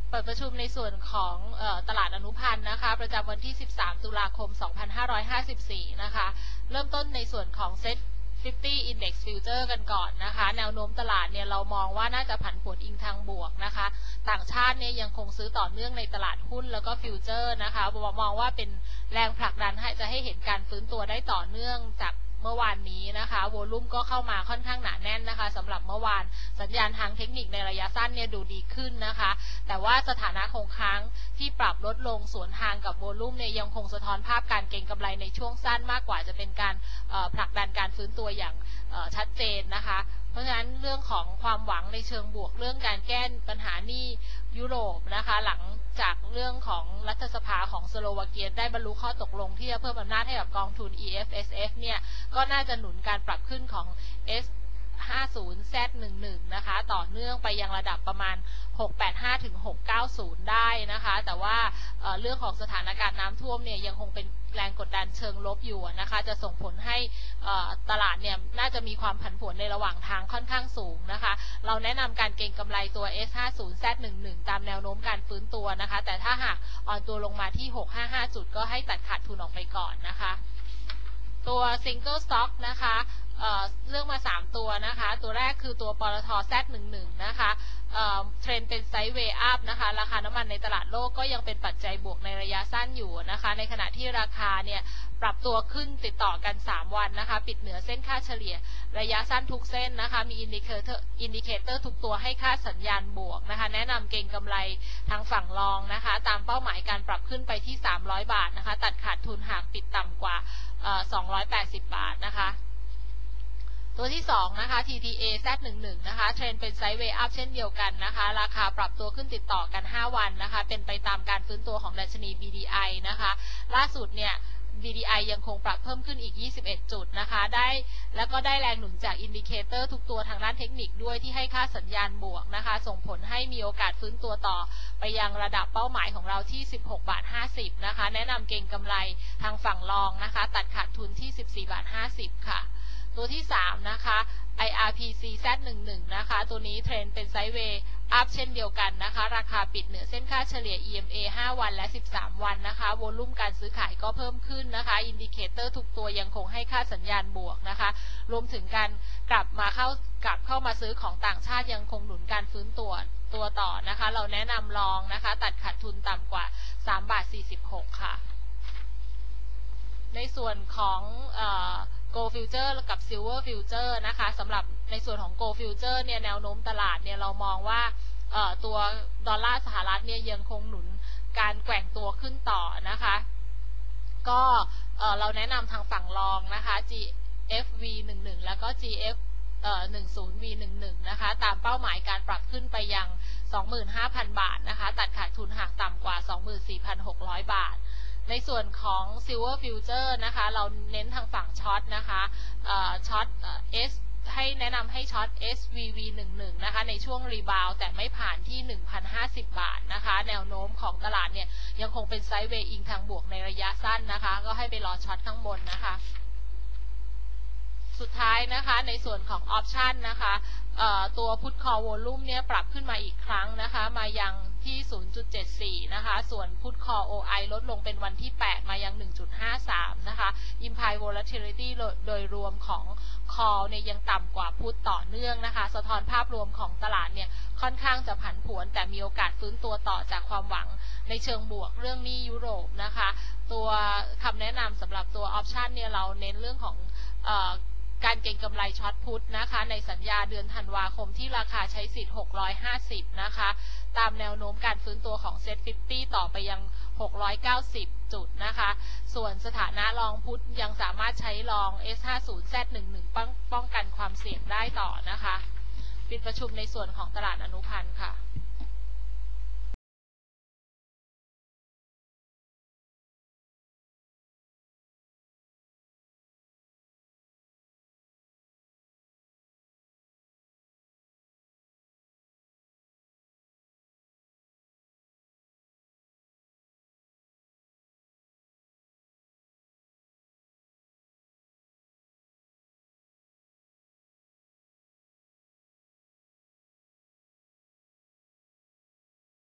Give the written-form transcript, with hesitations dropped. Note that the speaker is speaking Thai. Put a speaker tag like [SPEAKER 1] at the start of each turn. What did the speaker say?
[SPEAKER 1] เปิดประชุมในส่วนของตลาดอนุพันธ์นะคะประจำวันที่ 13 ตุลาคม 2554 นะคะเริ่มต้นในส่วนของเซ็ต50 Index Future กันก่อนนะคะแนวโน้มตลาดเนี่ยเรามองว่าน่าจะผันผวนอิงทางบวกนะคะต่างชาติเนี่ยยังคงซื้อต่อเนื่องในตลาดหุ้นแล้วก็ฟิวเจอร์นะคะมองว่าเป็นแรงผลักดันจะให้เห็นการฟื้นตัวได้ต่อเนื่องจากเมื่อวานนี้นะคะโวลุ่มก็เข้ามาค่อนข้างหนาแน่นนะคะสำหรับเมื่อวานสัญญาณทางเทคนิคในระยะสั้นเนี่ยดูดีขึ้นนะคะแต่ว่าสถานะคงค้างที่ปรับลดลงสวนทางกับโวลุ่มเนี่ยยังคงสะท้อนภาพการเก็งกำไรในช่วงสั้นมากกว่าจะเป็นการผลักดันการฟื้นตัวอย่างชัดเจนนะคะเพราะฉะนั้นเรื่องของความหวังในเชิงบวกเรื่องการแก้ปัญหาหนี้ยุโรปนะคะหลังจากเรื่องของรัฐสภาของสโลวาเกียได้บรรลุข้อตกลงที่จะเพิ่มอำนาจให้กับกองทุน EFSF เนี่ยก็น่าจะหนุนการปรับขึ้นของ S50Z11 นะคะต่อเนื่องไปยังระดับประมาณ685ถึง690ได้นะคะแต่ว่าเรื่องของสถานการณ์น้ำท่วมเนี่ยยังคงเป็นแรงกดดันเชิงลบอยู่นะคะจะส่งผลให้ตลาดเนี่ยน่าจะมีความผันผวนในระหว่างทางค่อนข้างสูงนะคะเราแนะนำการเก็งกำไรตัว S50Z11 ตามแนวโน้มการฟื้นตัวนะคะแต่ถ้าหากอ่อนตัวลงมาที่655จุดก็ให้ตัดขาดทุนออกไปก่อนนะคะตัว Single Stock นะคะเรื่องมา3ตัวนะคะตัวแรกคือตัวปตท. Z11 นะคะเทรนเป็นไซด์เวย์อัพนะคะราคาน้ำมันในตลาดโลกก็ยังเป็นปัจจัยบวกในระยะสั้นอยู่นะคะในขณะที่ราคาเนี่ยปรับตัวขึ้นติดต่อกัน3วันนะคะปิดเหนือเส้นค่าเฉลี่ยระยะสั้นทุกเส้นนะคะมีอินดิเคเตอร์ทุกตัวให้ค่าสัญญาณบวกนะคะแนะนำเก็งกำไรทางฝั่งรองนะคะตามเป้าหมายการปรับขึ้นไปที่300 บาทนะคะตัดขาดทุนหากปิดต่ำกว่า280 บาทนะคะตัวที่2นะคะ TTA Z11 นะคะเทรนเป็นไซด์เวย์อัพเช่นเดียวกันนะคะราคาปรับตัวขึ้นติดต่อกัน5วันนะคะเป็นไปตามการฟื้นตัวของดัชนี BDI นะคะล่าสุดเนี่ย BDI ยังคงปรับเพิ่มขึ้นอีก21จุดนะคะแล้วก็ได้แรงหนุนจากอินดิเคเตอร์ทุกตัวทางด้านเทคนิคด้วยที่ให้ค่าสัญญาณบวกนะคะส่งผลให้มีโอกาสฟื้นตัวต่อไปยังระดับเป้าหมายของเราที่16.50 บาทนะคะแนะนำเก็งกำไรทางฝั่งรองนะคะตัดขาดทุนที่14.50 บาทค่ะตัวที่3นะคะ IRPC Z11 นะคะตัวนี้เทรนเป็นไซด์เวย์อัพเช่นเดียวกันนะคะราคาปิดเหนือเส้นค่าเฉลี่ย EMA 5 วันและ13 วันนะคะโวลุ่มการซื้อขายก็เพิ่มขึ้นนะคะอินดิเคเตอร์ทุกตัวยังคงให้ค่าสัญญาณบวกนะคะรวมถึงการกลับเข้ามาซื้อของต่างชาติยังคงหนุนการฟื้นตัวต่อนะคะเราแนะนำลองนะคะตัดขาดทุนต่ำกว่า3.46 บาทค่ะในส่วนของGold Future กับ Silver Future นะคะสำหรับในส่วนของ Gold Future เนี่ยแนวโน้มตลาดเนี่ยเรามองว่าตัวดอลลาร์สหรัฐเนี่ยยังคงหนุนการแกว่งตัวขึ้นต่อนะคะก็เราแนะนำทางฝั่งรองนะคะ GFV11 แล้วก็ GF10V11 นะคะตามเป้าหมายการปรับขึ้นไปยัง 25,000 บาทนะคะตัดขาดทุนหากต่ำกว่า 24,600 บาทในส่วนของ Silver Future นะคะเราเน้นทางฝั่งช็อตนะคะช็อตให้แนะนำให้ช็อต SVV11 นะคะในช่วงรีบาวแต่ไม่ผ่านที่ 1,050 บาทนะคะแนวโน้มของตลาดเนี่ยยังคงเป็นไซด์เวย์อิงทางบวกในระยะสั้นนะคะก็ให้ไปรอช็อตข้างบนนะคะสุดท้ายนะคะในส่วนของออปชันนะคะตัวพุทคอลวอลลุ่มเนี่ยปรับขึ้นมาอีกครั้งนะคะมายังที่ 0.74 นะคะส่วนพุทคอล OI ลดลงเป็นวันที่8มายัง 1.53 นะคะ Implied Volatility โดยรวมของ Call เนี่ยยังต่ำกว่าพุทต่อเนื่องนะคะสะท้อนภาพรวมของตลาดเนี่ยค่อนข้างจะผันผวนแต่มีโอกาสฟื้นตัวต่อจากความหวังในเชิงบวกเรื่องหนี้ยุโรปนะคะตัวคำแนะนำสำหรับตัวออปชันเนี่ยเราเน้นเรื่องของการเก็งกำไรช็อตพุทนะคะในสัญญาเดือนธันวาคมที่ราคาใช้สิทธิ์650นะคะตามแนวโน้มการฟื้นตัวของ Set 50 ต่อไปยัง690จุดนะคะส่วนสถานะรองพุทยังสามารถใช้รอง S50Z11 ป้องกันความเสี่ยงได้ต่อนะคะปิดประชุมในส่วนของตลาดอนุพันธ์ค่ะ